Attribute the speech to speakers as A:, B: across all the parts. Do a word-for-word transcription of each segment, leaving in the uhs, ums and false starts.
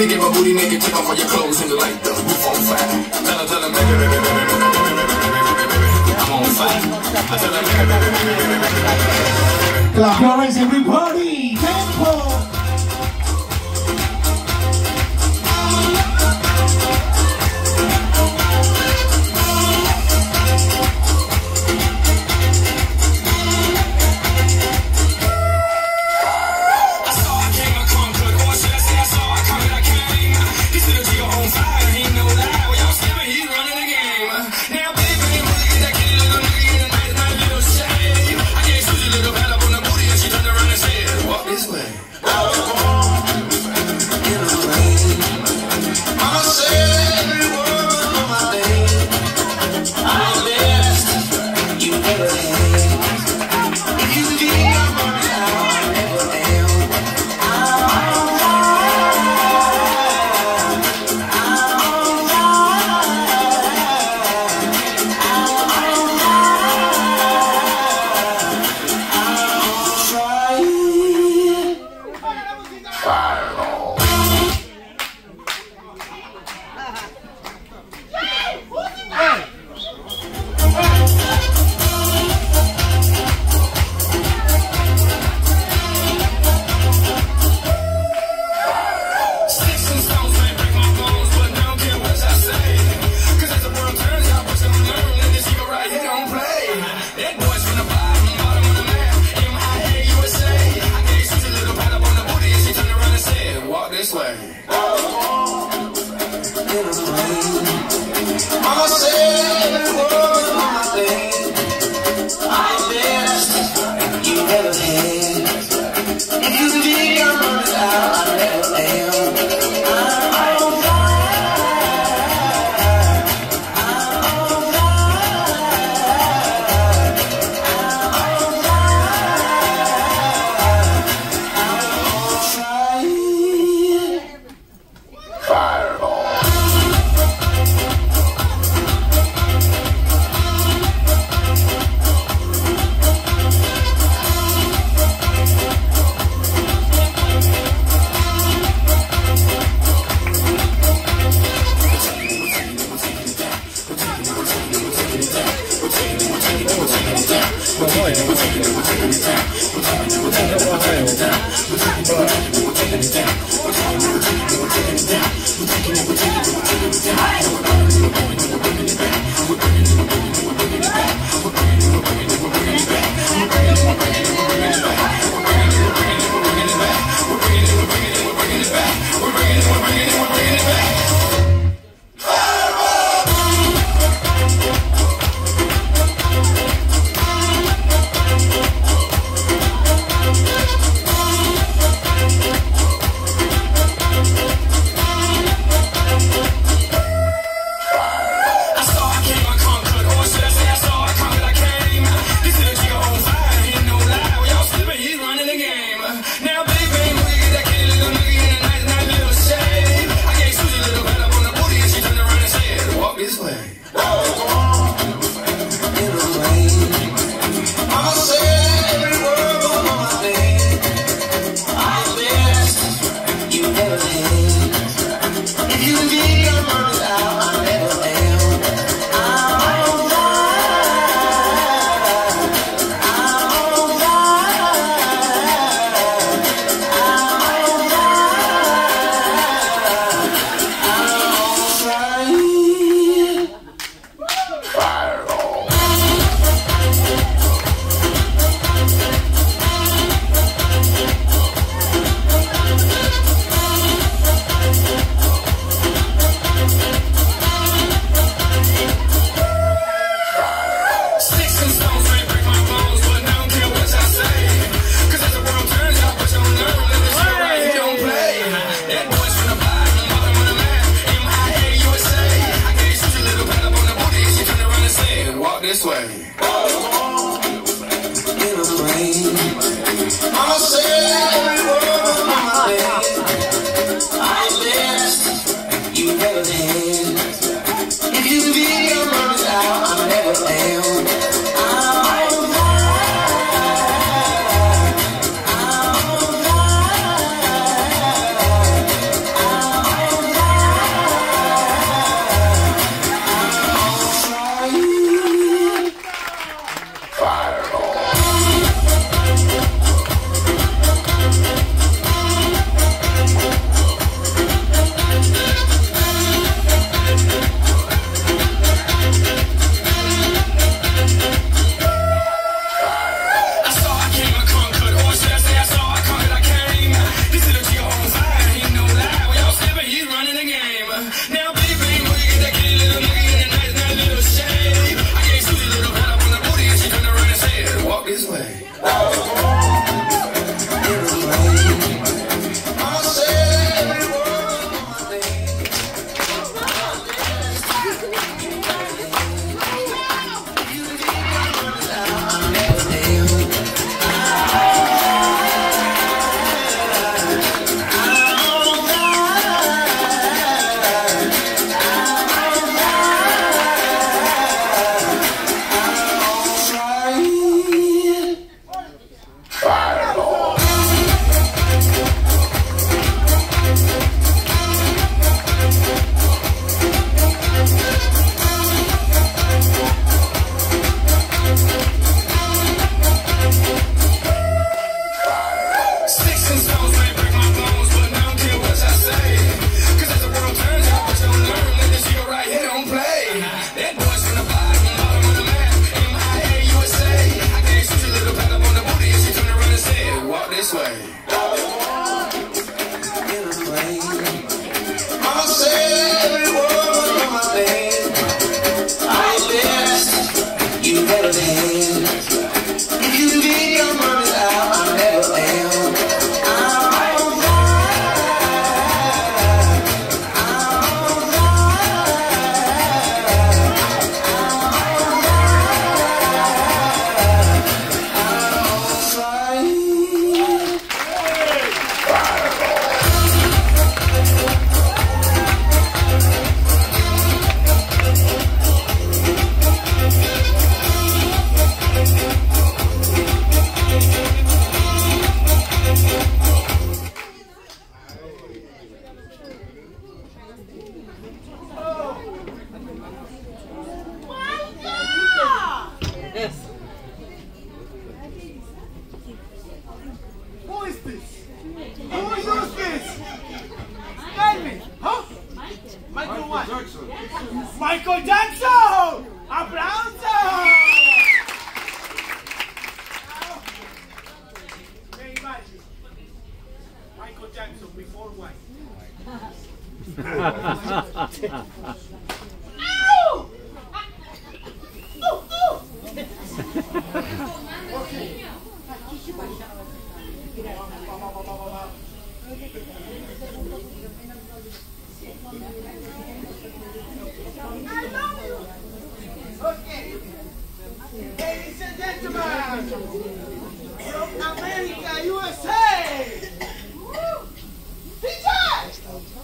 A: Baby, get my booty naked, take off all your clothes and light the roof on fire. Tell her, tell her, baby, baby, baby, baby, baby, baby, baby, I'm on fire. I tell her, baby, baby, baby, baby, baby, baby.
B: Clap your hands, everybody. Tempo.
A: Mama said every word of my name. I best, you better than. If you leave your money out, I never am. I'm
B: Who is this? Who used this? Tell me, huh? Michael what? Jackson. Michael Jackson! ¡Aplausos! Can you imagine? Michael Jackson before white. Ow! Ooh, ooh. Okay. Okay. Ladies and gentlemen, from America, U S A, D J!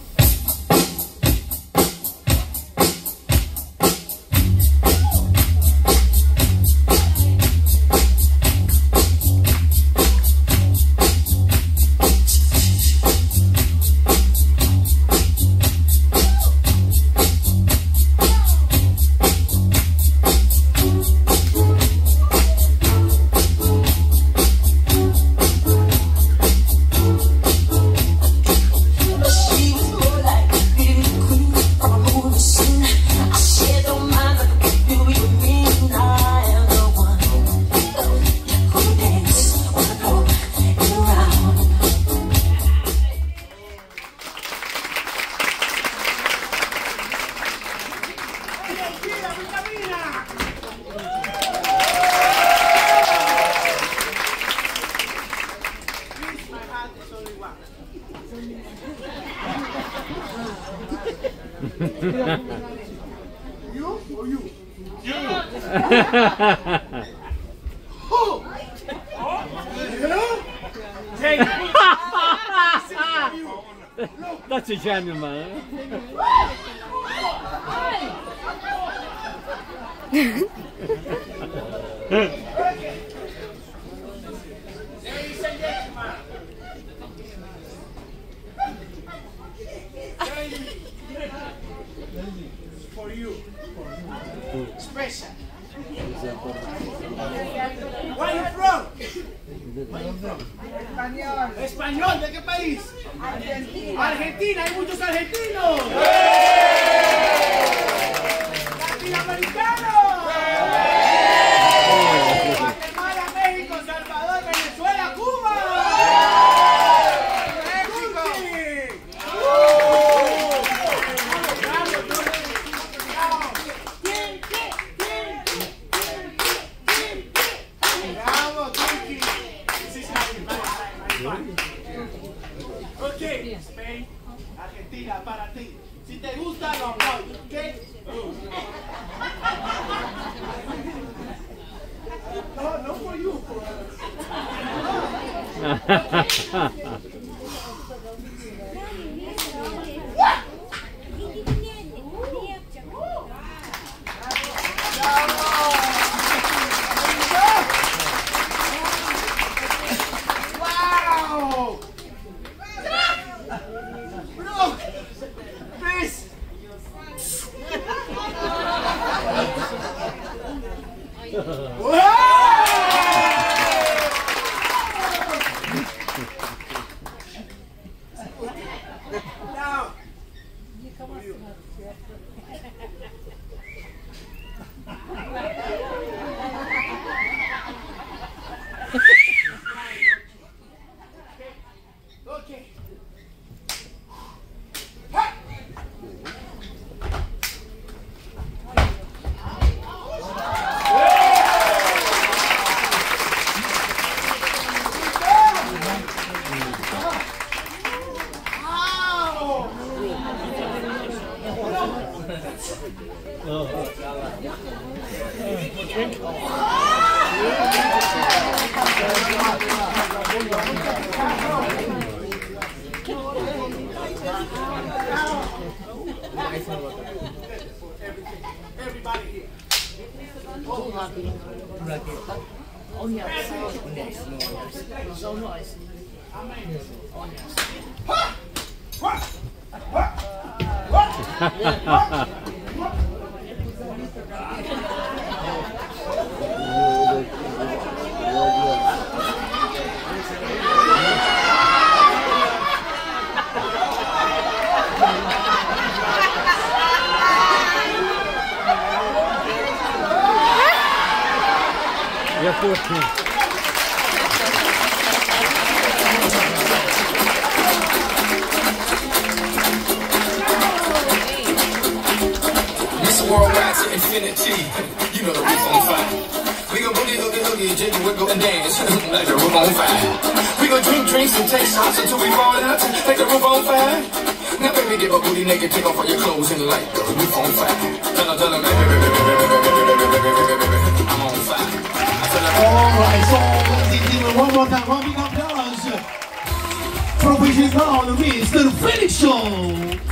B: You or you? You! Who?
C: That's a gentleman.
B: Ladies and gentlemen, for you, special. Where are you from? Español. Español, ¿de qué país? Argentina. Argentina, hay muchos argentinos. Latinoamericanos. Guatemala, México, Salvador, Venezuela, Cuba. Ok, Spain, Argentina, para ti. Si te gusta, lo aplaudo, ¿ok? No, no for you. Wow! Look! This! Now, okay. Everybody here.
C: Oh yes, yes, no, so nice. Oh yes.
D: Я fourteen.
A: This worldwide to infinity. You know the roof on fire. We gon' boogie, hoogie, hoogie, jiggle, wiggle, and dance like the roof on fire. We gon' drink drinks and take shots until we fall out like the roof on fire. Now baby, get my booty naked, take off all your clothes and light the roof on fire. Tell her, tell her, baby, baby, baby, baby, baby, baby, baby, baby, I'm on fire.
B: Alright, so let's do it one more time. One big applause. From which is called the Mister Felix Show.